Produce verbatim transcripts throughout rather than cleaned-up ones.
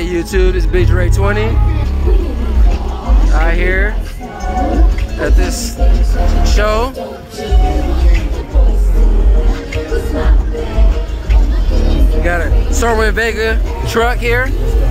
Hey YouTube, this is Big Dre twenty. Out here at this show. We got a Stormwind Vega truck here.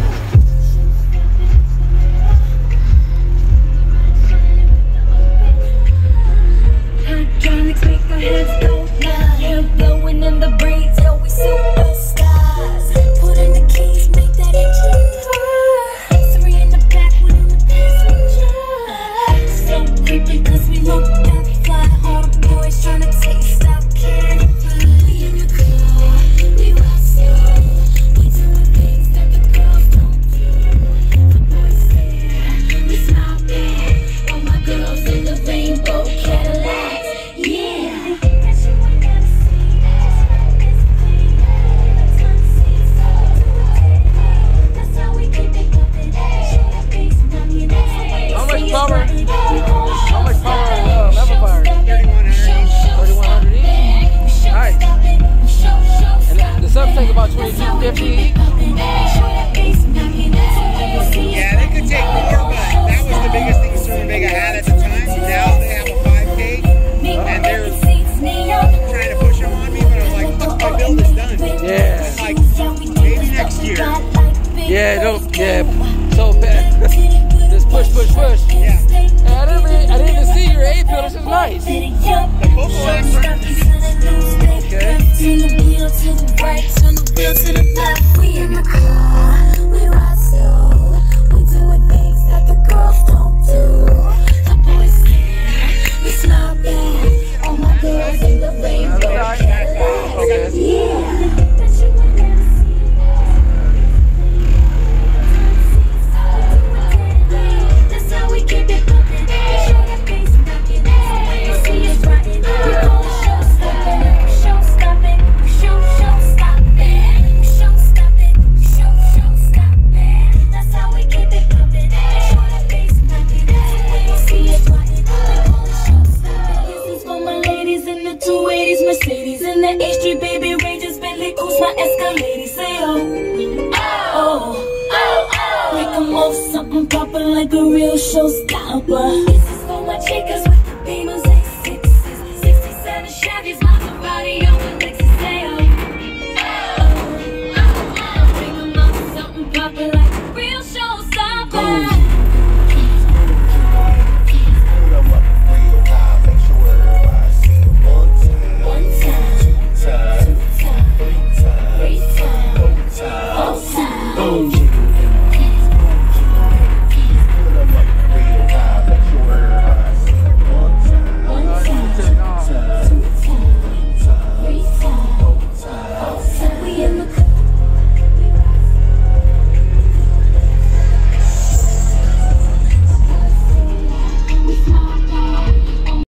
Blowing in the breeze, yo, we superstars. Put in the keys, make that engine roar. Three in the back, one in the passenger. So creepy, cause we look that fly. All the boys tryna taste our candy. We in the car, we rock slow. We doing things that the girls don't do. The boys stare, we smile back. All my girls in the rainbow Cadillacs, yeah. How much power uh, amplifier? thirty-one hundred each? Nice. And the subs take about twenty-two fifty each? Yeah, they could take more, but that was the biggest thing Stormwind Vega had at the time. Now they have a five K, and they're trying to push them on me, but I was like, fuck, my build is done. Yeah. Like, maybe next year. Yeah, don't, yeah, so bad. Just push, push, push. Yeah. And I didn't, really, I didn't even see your A pill, this is nice. The vocal amps are Okay. Turn the wheel to the right, turn the wheel to the left. We in the car, we ride slow. We doing things that the girls don't do. The boys stare, we smile back. All my girls in the rainbow Cadillacs, yeah. That's how we keep it bumping. Show that bass knocking. See us riding, we gon' show stopping. Show stopping, show show stopping. Show stopping, show show stopping. That's how we keep it bumping. Show that bass knocking. See us riding, we gon' show stopping. This is for my ladies in the two eighties, Mercedes in the H three, baby Rangers, Bentley Coupes, my Escalade. Say oh, oh, oh, oh. Make 'em off something proper like a real showstopper.